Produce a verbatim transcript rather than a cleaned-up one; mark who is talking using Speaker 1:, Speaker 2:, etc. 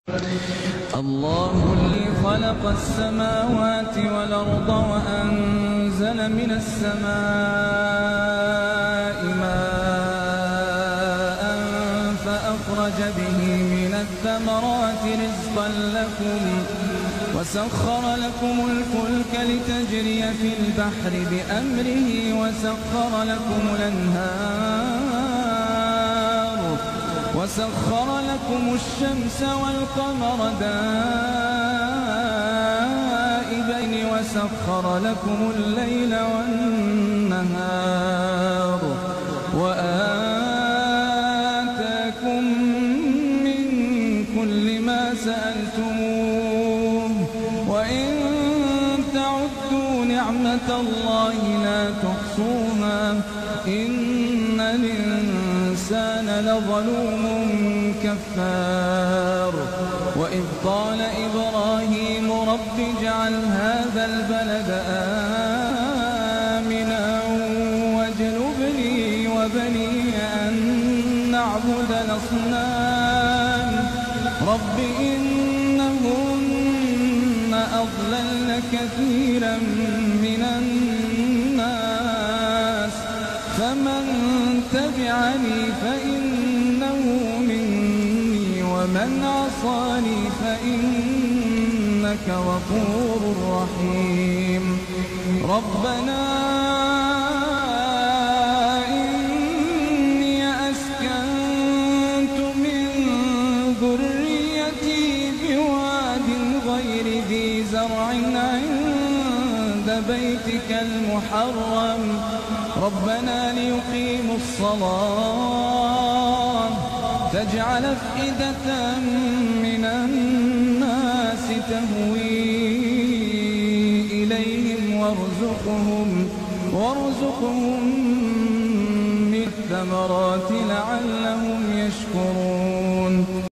Speaker 1: الله الذي خلق السماوات والأرض وأنزل من السماء ماء فأخرج به من الثمرات رزقا لكم وسخر لكم الفلك لتجري في البحر بأمره وسخر لكم الأنهار وسخر لكم الشمس والقمر دائبين وسخر لكم الليل والنهار وآتاكم من كل ما سألتموه وإن تعدوا نعمة الله لا تحصوها إن الإنسان لظلوم كفار. وإذ قال إبراهيم رب اجعل هذا البلد آمنا واجنبني وبني أن نعبد الأصنام رب إنهن أضللن كثيرا من الناس فمن تبعني فإنه مني ومن عصاني فإنك غفور رحيم. ربنا إني أسكنت من ذريتي بواد غير ذي زرع عند بيتك المحرم ربنا ليقيموا الصلاة تجعل أفئدة من الناس تهوي إليهم وارزقهم وارزقهم من الثمرات لعلهم يشكرون.